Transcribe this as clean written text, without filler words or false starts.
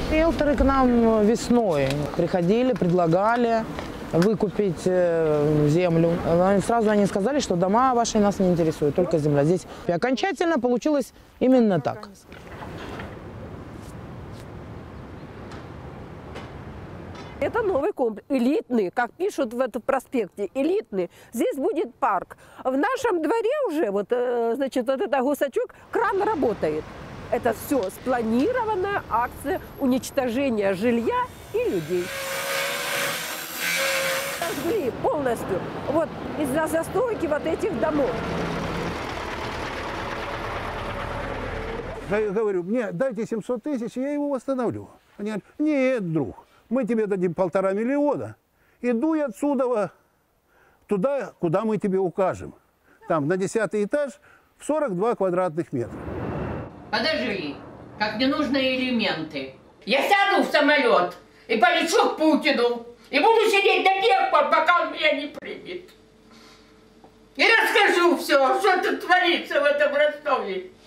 Риэлторы к нам весной приходили, предлагали выкупить землю. Сразу они сказали, что дома ваши нас не интересуют, только земля. Здесь и окончательно получилось именно так. Это новый комплекс, элитный, как пишут в этом проспекте, элитный. Здесь будет парк. В нашем дворе уже, значит, вот этот гусачок, кран работает. Это все спланированная акция уничтожения жилья и людей. Сожгли полностью вот из-за застройки вот этих домов. Я говорю, мне дайте 700 тысяч, я его восстановлю. Они говорят, нет, друг, мы тебе дадим 1,5 миллиона, и дуй отсюда туда, куда мы тебе укажем. Там на 10-й этаж в 42 квадратных метра. Подожди, как ненужные элементы. Я сяду в самолет и полечу к Путину. И буду сидеть до тех пор, пока он меня не примет. И расскажу все, что тут творится в этом Ростове.